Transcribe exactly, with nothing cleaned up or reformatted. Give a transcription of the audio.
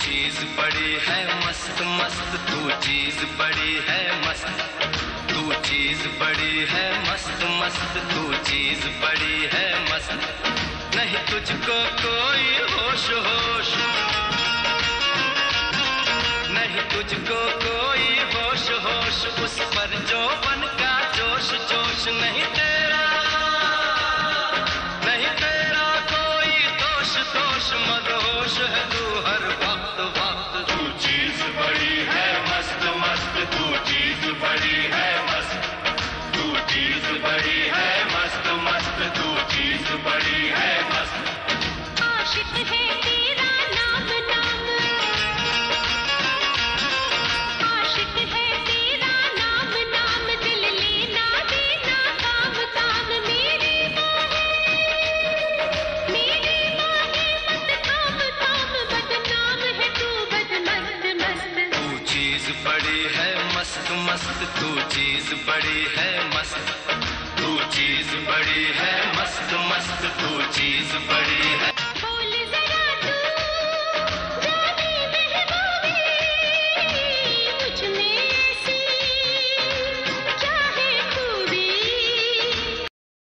चीज बड़ी है मस्त मस्त, तू चीज बड़ी है मस्त, तू चीज बड़ी है मस्त मस्त, तू चीज बड़ी है मस्त। नहीं तुझको कोई होश होश, नहीं तुझको कोई होश होश, उस पर जो बन का जोश जोश। नहीं तेरा नहीं तेरा कोई दोष दोष, मदहोश है तू हर वक्त वक्त। तू चीज बड़ी है मस्त मस्त, तू चीज बड़ी है मस्त, तू चीज बड़ी है मस्त मस्त, तू चीज बड़ी है मस्त। आशिक है तेरा नाम नाम, आशिक है तेरा नाम नाम, दिल लेना देना काम काम। मेरी बाहें मेरी बाहें मत थाम थाम, बदनाम है तू बदमस्त मस्त। तू चीज बड़ी है मस्त मस्त, तू चीज बड़ी है मस्त, तू चीज बड़ी है मस्त मस्त, तू चीज बड़ी है